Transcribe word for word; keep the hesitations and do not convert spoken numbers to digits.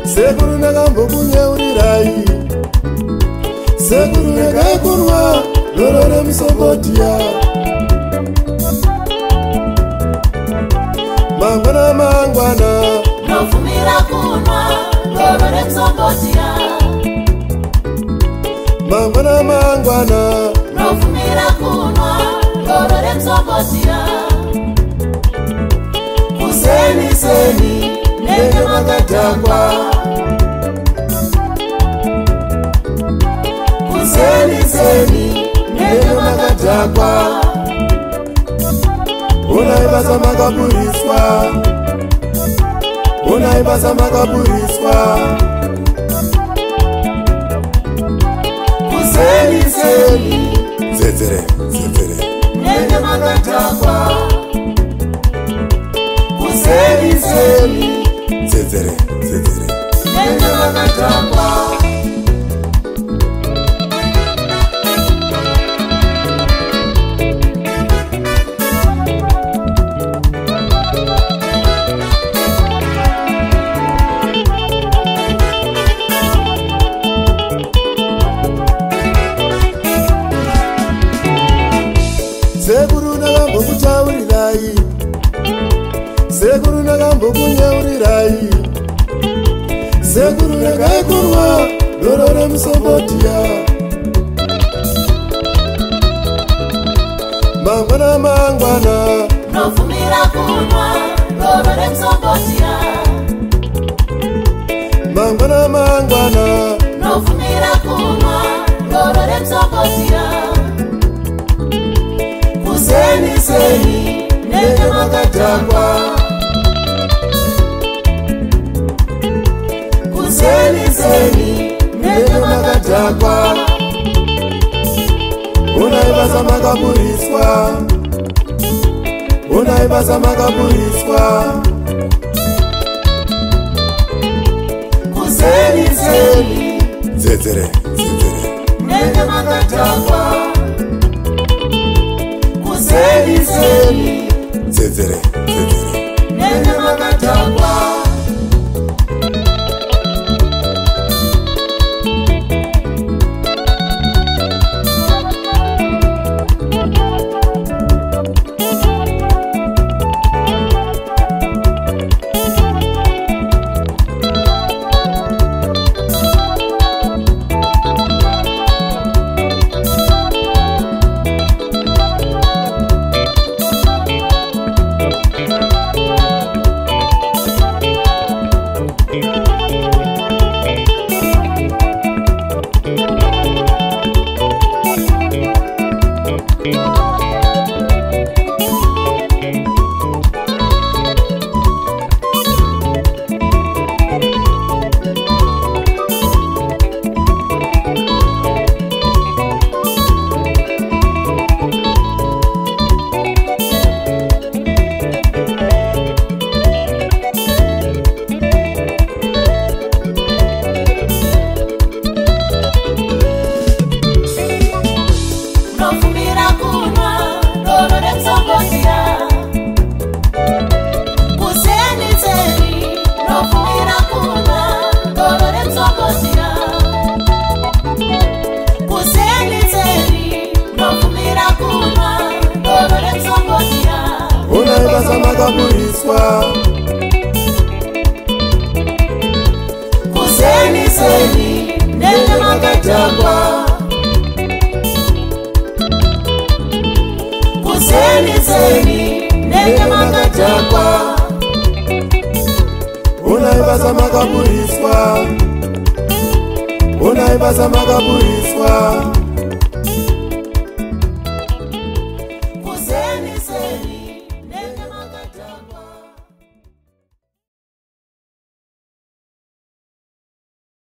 sekuru ndakambokunyeurirai sekuru regai kunwa doro remusombotiya mangwana mangwana nofumira kunwa doro remusombotiya mangwana mangwana nofumira kunwa doro remusombotiya kuseni seni nenge makatangwa kuseni seni nenge makatangwa unaibasa makaburiswa unaibasa makaburiswa kuseni seni zedzere zedzere nenge makatangwa kuseni seni zedzere zedzere nenge makatangwa sekuru ndakambokutaurirai sekuru ndakambokunyeurirai sekuru regai kunwa doro remusombotiya mangwana mangwana nofumira kunwa doro remusombotiya mangwana mangwana nofumira kunwa doro remusombotiya kuseni seni nenge makatangwa kuseni seni nenge makatangwa unaibasa makaburiswa unaibasa makaburiswa kuseni seni zedzere zedzere nenge makatangwa kuseni seni zedzere zedzere nenge makatangwa nofumira kunwa doro remusombotiya kuseni seni nofumira kunwa doro remusombotiya kuseni seni nofumira kunwa doro remusombotiya unaibasa makaburiswa kuseni seni nenge makatangwa kuseni seni nenge makatangwa unaibasa makaburiswa unaibasa makaburiswa